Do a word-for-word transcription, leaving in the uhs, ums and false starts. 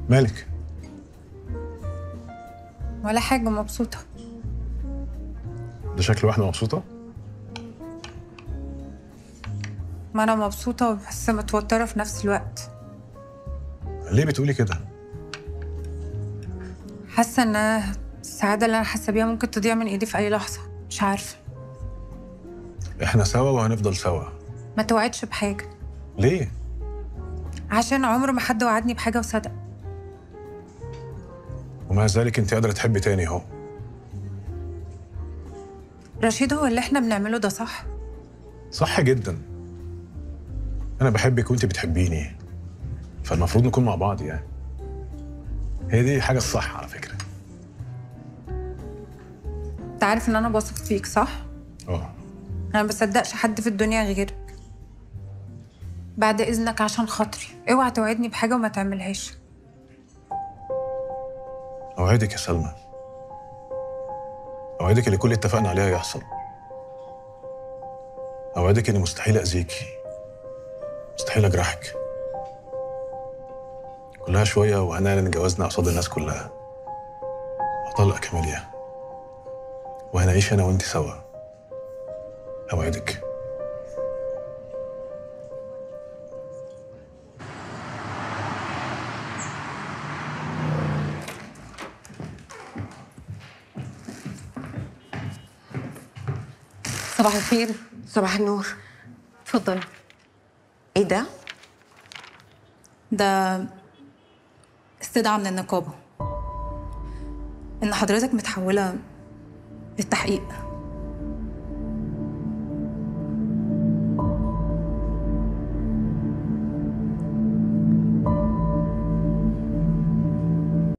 مالك؟ ولا حاجة، مبسوطة. ده شكل واحدة مبسوطة؟ ما أنا مبسوطة بس متوترة في نفس الوقت. ليه بتقولي كده؟ حاسة إن السعادة اللي أنا حاسة بيها ممكن تضيع من إيدي في أي لحظة، مش عارفة. احنا سوا وهنفضل سوا. ما توعدش بحاجة. ليه؟ عشان عمر ما حد وعدني بحاجة وصدق. ومع ذلك انت قادرة تحبي تاني اهو. رشيد، هو اللي احنا بنعمله ده صح؟ صح جدا. انا بحبك وانت بتحبيني، فالمفروض نكون مع بعض يعني. هي دي حاجة الصح على فكرة. انت عارف ان انا بثق فيك صح؟ اه. انا ما بصدقش حد في الدنيا غيرك. بعد اذنك عشان خاطري اوعى توعدني بحاجة وما تعملهاش. اوعدك يا سلمى، اوعدك اللي كل اللي اتفقنا عليها يحصل. اوعدك اني مستحيل اذيكي، مستحيل اجرحك. كلها شويه وهنعلن جوازنا قصاد الناس كلها، هطلق كاميليا وهنعيش انا وانت سوا. اوعدك. صباح الخير. صباح النور. اتفضلي. ايه ده؟ ده استدعاء من النقابة إن حضرتك متحولة للتحقيق.